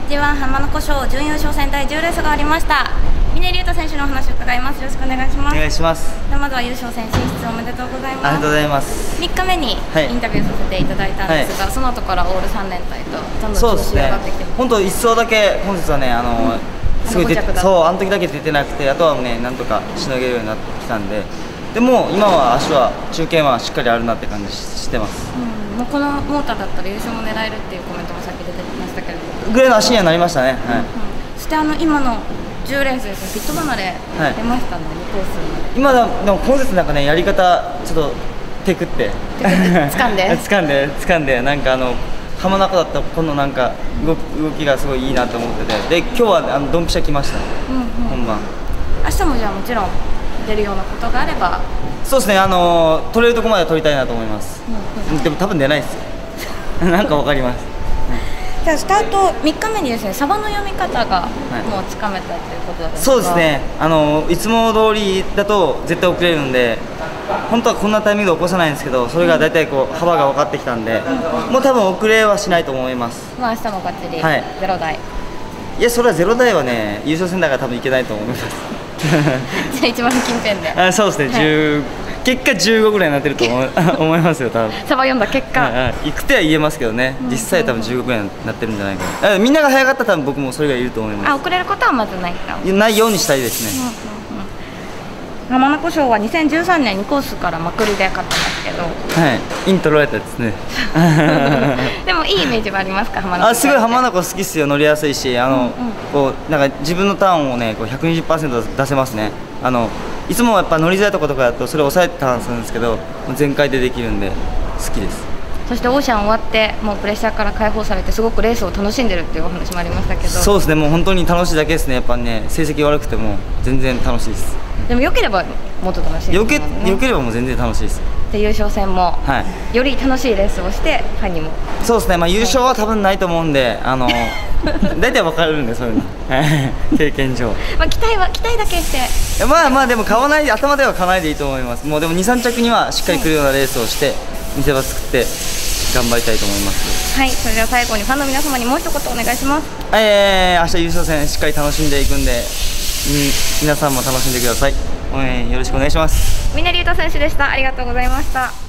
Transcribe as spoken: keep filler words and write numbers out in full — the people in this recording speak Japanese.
ジーワン 浜名湖賞準優勝戦第じゅうレースがありました。峰竜太選手のお話を伺います。よろしくお願いします。 お願いします。 ではまずは優勝戦進出おめでとうございます。 ありがとうございます。 みっかめにインタビューさせていただいたんですが、はい、その後からオールさん連隊とどんどん調子が上がってきてます。 本当一走だけ本日はね、あの、うん、すごい出て、そうあの時だけ出てなくて、あとはねなんとかしのげるようになってきたんで、でも今は足は中堅はしっかりあるなって感じしてます。 うん、もうこのモーターだったら優勝も狙えるっていうコメントもさっき出てましたけれども、 ぐらいの足にはなりましたね。はい。うんうん、 そしてあの今のじゅうレースですね、ピット離れ出ましたね、にコース今だでも今節なんかねやり方ちょっとテクって掴んで掴んで掴んでなんかあの浜中だったらこのなんか動き動きがすごいいいなと思ってて、で今日はあのドンピシャ来ました。うんうん、本番。 明日もじゃあもちろん出るようなことがあれば。 そうですね、あの取れるところまでは取りたいなと思います。うんうん、でも多分出ないですよ。なんかわかります。 じゃあスタートみっかめにですね、サバの読み方がもうつかめたということだったんですか。 そうですね、あのいつも通りだと絶対遅れるんで、本当はこんなタイミングで起こさないんですけど、それが大体こう幅が分かってきたんで、うん、もう多分遅れはしないと思います。 まあ明日もバッチリ、はい、ゼロ台。 いやそれはゼロ台はね優勝戦だから多分いけないと思います。 じゃあ一番近辺で。 あ、そうですね、じゅう結果じゅうごぐらいになってると思い思いますよ、多分。 サバ読んだ結果。 いく手は言えますけどね、実際多分じゅうごぐらいになってるんじゃないかな。みんなが早かったら多分僕もそれがいると思います。 あ、遅れることはまずないか。 ないようにしたいですね。 浜名湖賞はにせんじゅうさんねんにコースからまくりで勝ったんですけど、 はい、イントロやったですね。 でもいいイメージはありますか、浜名湖。 あ、すごい浜名湖好きっすよ、乗りやすいし、あの、うんうん、こうなんか自分のターンをね、こうひゃくにじゅっパーセント出せますね。あのいつもやっぱ乗りづらいところとかだとそれを抑えてターンするんですけど、全開でできるんで好きです。 そしてオーシャン終わってもうプレッシャーから解放されてすごくレースを楽しんでるっていうお話もありましたけど。 そうですね、もう本当に楽しいだけですね。やっぱね成績悪くても全然楽しいです。 でも良ければもっと楽しいですよね。良ければもう全然楽しいです。 で優勝戦も、はい、より楽しいレースをしてファンにも。 そうですね、まあ優勝は多分ないと思うんで、あの大体分かるんで、そういうの経験上。 まあ期待は期待だけして。 まあまあでも買わないで、頭では買わないでいいと思います。もうでもにさん着にはしっかり来るようなレースをして見せ場作って頑張りたいと思います。 はい、それでは最後にファンの皆様にもう一言お願いします。 えー、明日優勝戦しっかり楽しんでいくんで、皆さんも楽しんでください。応援よろしくお願いします。 峰竜太選手でした。ありがとうございました。